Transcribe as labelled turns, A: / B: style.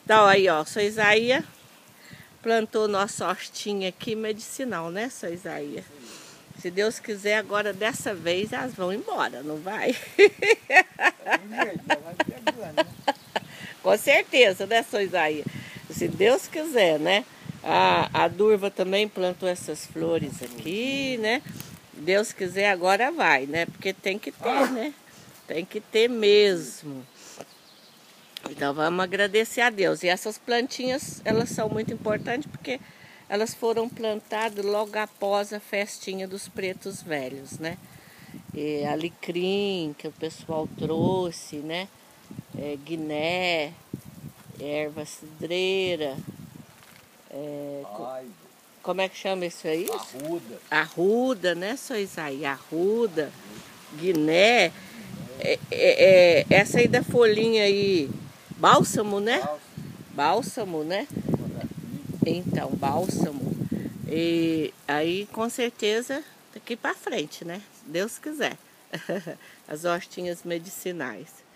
A: Então aí, ó, seu Isaías plantou nossa hostinha aqui medicinal, né, seu Isaías? Se Deus quiser, agora dessa vez elas vão embora, não vai? Com certeza, né, seu Isaías? Se Deus quiser, né? A Durva também plantou essas flores aqui, né? Deus quiser, agora vai, né? Porque tem que ter, né? Tem que ter mesmo. Então vamos agradecer a Deus. E essas plantinhas, elas são muito importantes porque elas foram plantadas logo após a festinha dos pretos velhos, né? E alecrim, que o pessoal trouxe, né? Guiné, erva cidreira. Como é que chama isso aí?
B: Arruda.
A: Arruda, né, seu Isaías? Arruda, Guiné. Essa aí da folhinha aí, bálsamo, né? Bálsamo, né? Então, bálsamo. E aí, com certeza, daqui para frente, né? Se Deus quiser. As hostinhas medicinais.